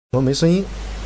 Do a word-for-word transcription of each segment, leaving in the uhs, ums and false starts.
我没声音。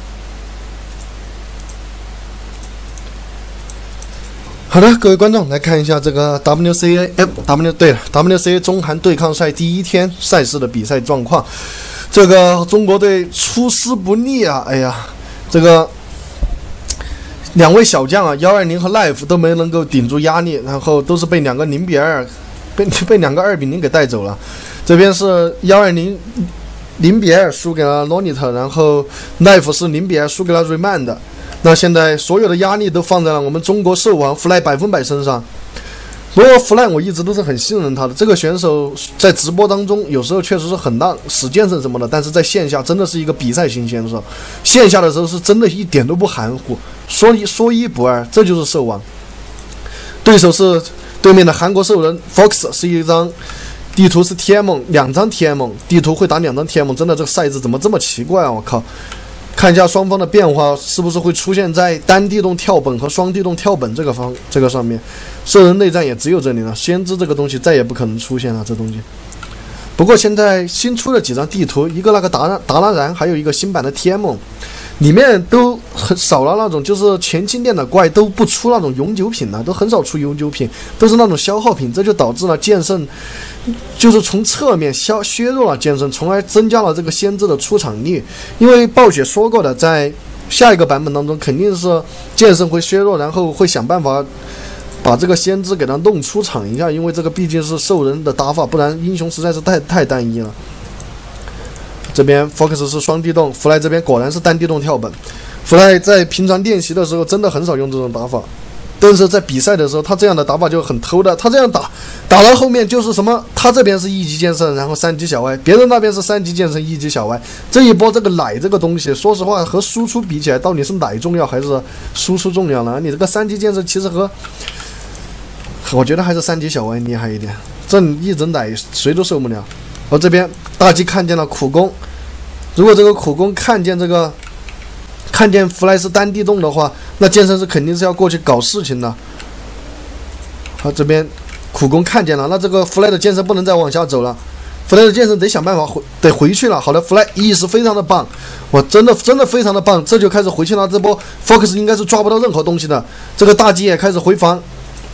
好的，各位观众来看一下这个 W C A， 哎 ，W 对了 ，W C A 中韩对抗赛第一天赛事的比赛状况。这个中国队出师不利啊！哎呀，这个两位小将啊，幺二零和 Life 都没能够顶住压力，然后都是被两个零比二，被被两个二比零给带走了。这边是幺二零。零比二输给了 Lonit， 然后 Life 是零比二输给了 Remand。那现在所有的压力都放在了我们中国兽王 Fly 百分百身上。不过 Fly 我一直都是很信任他的，这个选手在直播当中有时候确实是很大使剑圣什么的，但是在线下真的是一个比赛型选手。线下的时候是真的一点都不含糊，说一说一不二，这就是兽王。对手是对面的韩国兽人 Fox， 是一张。地图是 T M， 两张 T M， 地图会打两张 T M， 真的这个赛制怎么这么奇怪啊！我靠，看一下双方的变化是不是会出现在单地动跳本和双地动跳本这个方这个上面。兽人内战也只有这里了，先知这个东西再也不可能出现了，这东西。不过现在新出了几张地图，一个那个达达拉然，还有一个新版的 T M， 里面都很少了那种就是前期练的怪都不出那种永久品了，都很少出永久品，都是那种消耗品，这就导致了剑圣。就是从侧面削削弱了剑圣，从而增加了这个先知的出场率。因为暴雪说过的，在下一个版本当中肯定是剑圣会削弱，然后会想办法把这个先知给他弄出场一下，因为这个毕竟是兽人的打法，不然英雄实在是太太单一了。这边 Fox 是双地动 ，Fly 这边果然是单地动跳本。Fly 在平常练习的时候真的很少用这种打法。但是在比赛的时候，他这样的打法就很偷的。他这样打，打到后面就是什么？他这边是一级剑圣，然后三级小歪；别人那边是三级剑圣，一级小歪。这一波这个奶这个东西，说实话和输出比起来，到底是奶重要还是输出重要呢？你这个三级剑圣其实和，我觉得还是三级小歪厉害一点。这一整奶谁都受不了。我这边大 G 看见了苦攻，如果这个苦攻看见这个。看见 Fly 是单地动的话，那剑圣是肯定是要过去搞事情的。好，这边苦攻看见了，那这个 Fly 的剑圣不能再往下走了 ，Fly 的剑圣得想办法回，得回去了。好的 ，Fly 意识非常的棒，我真的真的非常的棒，这就开始回去了。这波 Fox 应该是抓不到任何东西的，这个大 G 也开始回防，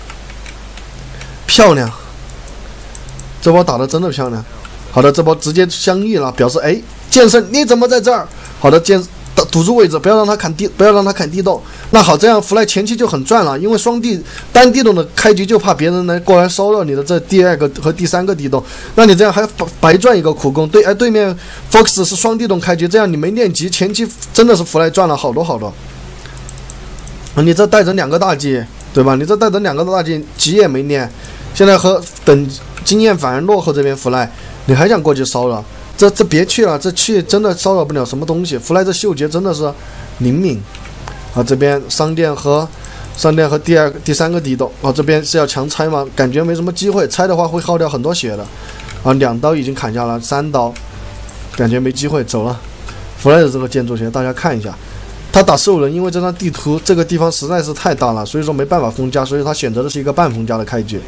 漂亮，这波打的真的漂亮。好的，这波直接相遇了，表示哎，剑圣你怎么在这儿？好的，剑。堵住位置，不要让他砍地，不要让他砍地动。那好，这样 Fly 前期就很赚了，因为双地单地动的开局就怕别人来过来骚扰你的这第二个和第三个地动，那你这样还白赚一个苦攻。对，哎，对面 Fox 是双地动开局，这样你没练级，前期真的是 Fly 赚了好多好多。你这带着两个大 G， 对吧？你这带着两个大 G， 级也没练，现在和等经验反而落后这边 Fly， 你还想过去骚扰？这这别去了，这去真的骚扰不了什么东西。Fly 这嗅觉真的是灵敏啊！这边商店和商店和第二第三个地洞啊，这边是要强拆吗？感觉没什么机会，拆的话会耗掉很多血的啊！两刀已经砍下了，三刀感觉没机会，走了。Fly 的这个建筑学大家看一下，他打兽人，因为这张地图这个地方实在是太大了，所以说没办法封家，所以他选择的是一个半封家的开局。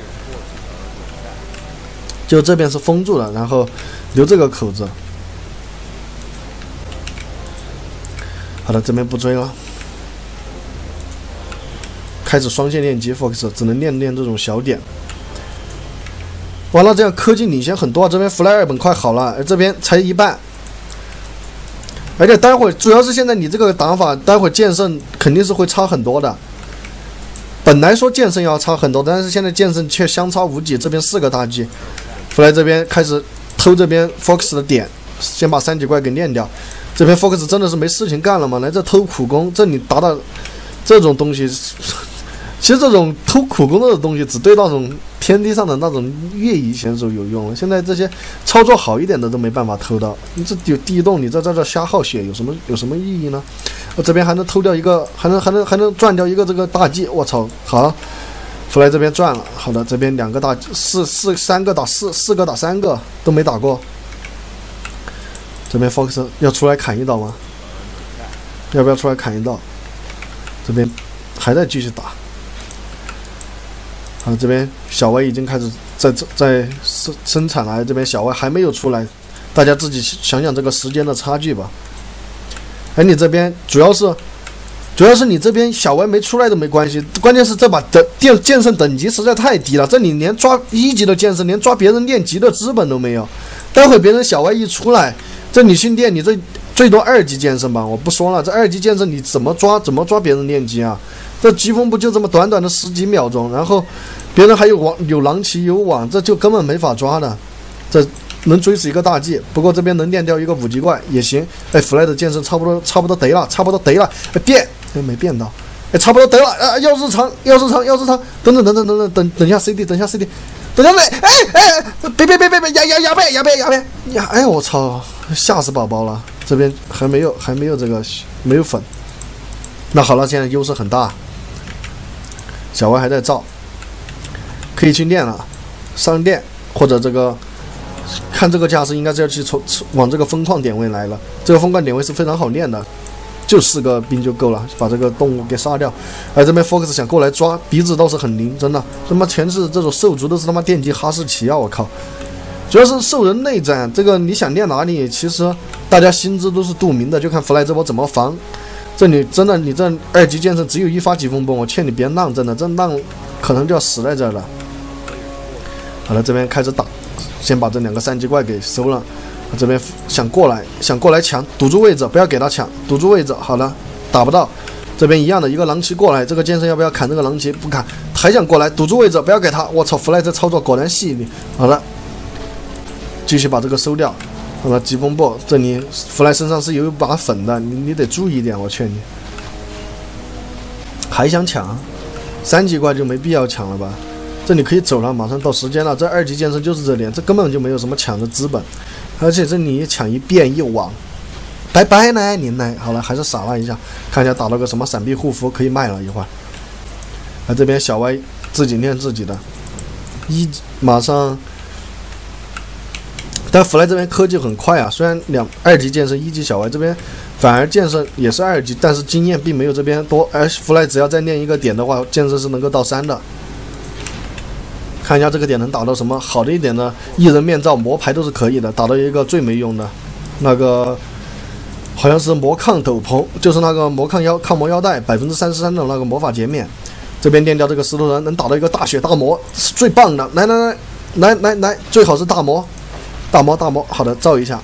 就这边是封住了，然后留这个口子。好的，这边不追了，开始双线练级 ，Fox 只能练练这种小点。完了，这样科技领先很多，这边 Fly 二本快好了，而这边才一半。而且待会儿主要是现在你这个打法，待会儿剑圣肯定是会差很多的。本来说剑圣要差很多，但是现在剑圣却相差无几，这边四个大 G。Fly 这边开始偷这边 Fox 的点，先把三级怪给练掉。这边 Fox 真的是没事情干了吗？来这偷苦攻，这你打打这种东西，其实这种偷苦攻的东西只对那种天地上的那种越级选手有用了。现在这些操作好一点的都没办法偷到。你这有地洞，你在这这瞎耗血有什么有什么意义呢？我这边还能偷掉一个，还能还能还能赚掉一个这个大 G， 我操，好。Fly 这边赚了，好的，这边两个大四四三个打四四个打三个都没打过。这边 Fox 要出来砍一刀吗？要不要出来砍一刀？这边还在继续打。好，这边小歪已经开始在在生生产了，这边小歪还没有出来，大家自己想想这个时间的差距吧。 哎，你这边主要是主要是你这边小歪没出来都没关系，关键是这把的电剑圣等级实在太低了，这里连抓一级的剑圣，连抓别人练级的资本都没有。待会别人小歪一出来，这你训练你这最多二级剑圣吧，我不说了，这二级剑圣你怎么抓怎么抓别人练级啊？这疾风步就这么短短的十几秒钟，然后别人还有网有狼骑有网，这就根本没法抓的，这能追死一个大 G。不过这边能练掉一个五级怪也行。哎，弗莱的剑圣差不多差不多得了，差不多得了，哎变哎没变到，哎差不多得了啊！要日常要日常要日常，等等等等等等等等一下 C D 等一下 C D 等一下哎哎别别别别别压压压呗压呗压呗压！哎我操，吓死宝宝了！这边还没有还没有这个没有粉。那好了，现在优势很大。小歪还在造，可以去练了，上练或者这个，看这个架势应该是要去从往这个风矿点位来了。这个风矿点位是非常好练的，就四个兵就够了，把这个动物给杀掉。而这边 Fox 想过来抓，鼻子倒是很灵，真的，他妈全是这种兽族都是他妈电击哈士奇啊！我靠，主要是兽人内战，这个你想练哪里，其实大家心知都是肚明的，就看弗莱这波怎么防。这你真的，你这二级剑圣只有一发疾风波，我劝你别浪，真的，这浪可能就要死在这儿了。好了，这边开始打，先把这两个三级怪给收了。这边想过来，想过来抢，堵住位置，不要给他抢，堵住位置。好了，打不到。这边一样的一个狼骑过来，这个剑圣要不要砍这个狼骑？不砍，还想过来，堵住位置，不要给他。我操，弗莱这操作果然细腻。好了，继续把这个收掉。好了，疾风波，这里弗莱身上是有一把粉的，你你得注意一点，我劝你。还想抢，三级怪就没必要抢了吧？这里可以走了，马上到时间了。这二级剑圣就是这点，这根本就没有什么抢的资本，而且这里抢一变一网，拜拜呢，您呢？好了，还是傻了一下，看一下打到个什么闪避护符可以卖了一会儿。而这边小歪自己练自己的，一马上。但弗莱这边科技很快啊，虽然两二级剑圣一级小歪这边反而剑圣也是二级，但是经验并没有这边多。而弗莱只要再练一个点的话，剑圣是能够到三的。看一下这个点能打到什么好的一点的，异人面罩魔牌都是可以的，打到一个最没用的那个好像是魔抗斗篷，就是那个魔抗腰抗魔腰带百分之三十三的那个魔法洁面。这边练掉这个石头人，能打到一个大血大魔是最棒的。来来来来来来，最好是大魔。大魔大魔，好的，造一下。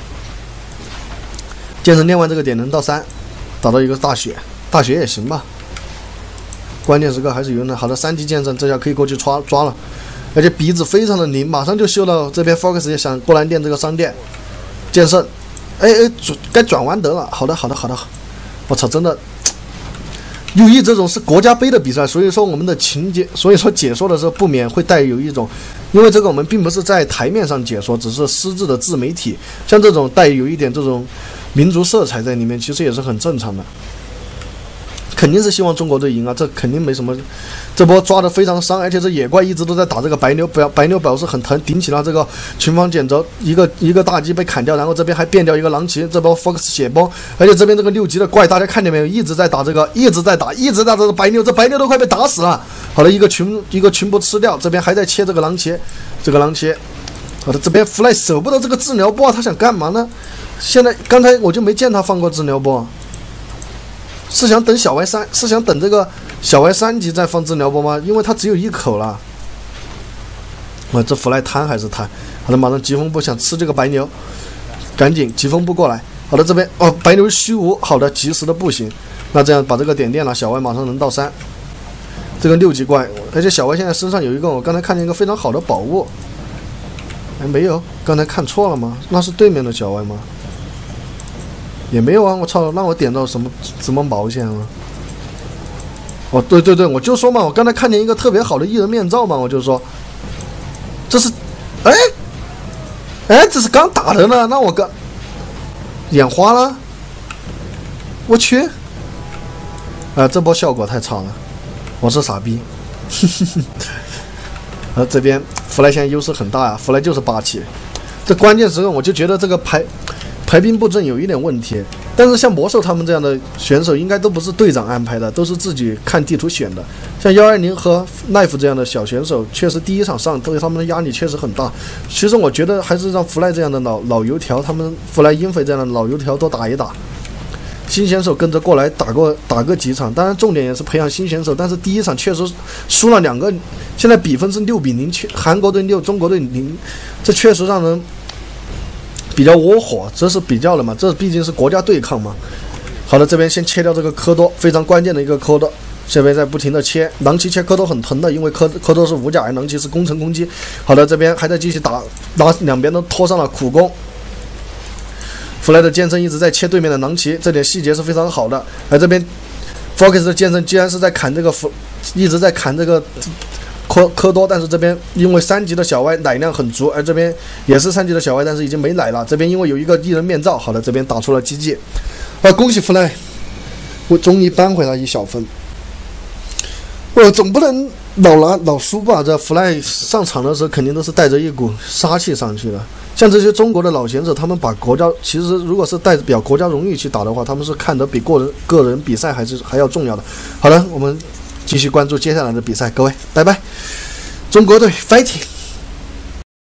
剑圣练完这个点能到三，打到一个大血，大血也行吧。关键时刻还是有用的。好的，三级剑圣这下可以过去抓抓了，而且鼻子非常的灵，马上就修到这边。Fox 也想过来练这个商店，剑圣，哎哎，该转弯得了。好的好的好的，我操，真的。U E 这种是国家杯的比赛，所以说我们的情节，所以说解说的时候不免会带有一种，因为这个我们并不是在台面上解说，只是私自的自媒体，像这种带有一点这种民族色彩在里面，其实也是很正常的。肯定是希望中国队赢啊，这肯定没什么。这波抓的非常伤，而且这野怪一直都在打这个白牛表，白牛表示很疼，顶起了这个群防减轴，一个一个大击被砍掉，然后这边还变掉一个狼骑，这波 Fox 血崩，而且这边这个六级的怪，大家看见没有？一直在打这个，一直在打，一直在打这个白牛，这白牛都快被打死了。好了，一个群一个群波吃掉，这边还在切这个狼骑，这个狼骑。好的，这边 Fly 舍不得这个治疗波，他想干嘛呢？现在刚才我就没见他放过治疗波。是想等小 Y 三，是想等这个小 Y 三级再放治疗波吗？因为它只有一口了。哇，这弗莱贪还是贪？好的，马上疾风步想吃这个白牛，赶紧疾风步过来。好的，这边哦，白牛虚无，好的，及时的步行。那这样把这个点练了，小 Y 马上能到三。这个六级怪，而且小 Y 现在身上有一个，我刚才看见一个非常好的宝物。哎，没有，刚才看错了吗？那是对面的小 Y 吗？也没有啊！我操，让我点到什么什么毛线了？哦，对对对，我就说嘛，我刚才看见一个特别好的异人面罩嘛，我就说，这是，哎，哎，这是刚打的呢，那我刚眼花了，我去，啊，这波效果太差了，我是傻逼，呃，这边弗莱现在优势很大呀，弗莱就是霸气，这关键时候我就觉得这个排。排兵布阵有一点问题，但是像魔兽他们这样的选手应该都不是队长安排的，都是自己看地图选的。像幺二零和 Knife 这样的小选手，确实第一场上对他们的压力确实很大。其实我觉得还是让弗莱这样的老老油条，他们弗莱英菲这样的老油条多打一打。 新选手跟着过来打过打个几场，当然重点也是培养新选手。但是第一场确实输了两个，现在比分是六比零，韩国队六，中国队零，这确实让人比较窝火。这是比较了嘛？这毕竟是国家对抗嘛。好的，这边先切掉这个科多，非常关键的一个科多。这边在不停的切，囊奇切科多很疼的，因为科科多是无甲，而囊奇是工程攻击。好的，这边还在继续打，打两边都拖上了苦攻。弗莱的剑圣一直在切对面的囊奇，这点细节是非常好的。而这边 Focus 的剑圣居然是在砍这个弗，一直在砍这个科科多，但是这边因为三级的小歪奶量很足，而这边也是三级的小歪，但是已经没奶了。这边因为有一个异人面罩，好的，这边打出了 G G。啊，恭喜弗莱，我终于扳回了一小分。我总不能老拿老输吧？这弗莱上场的时候肯定都是带着一股杀气上去的。像这些中国的老选手，他们把国家其实如果是代表国家荣誉去打的话，他们是看得比个人个人比赛还是还要重要的。好了，我们继续关注接下来的比赛，各位，拜拜，中国队 fighting。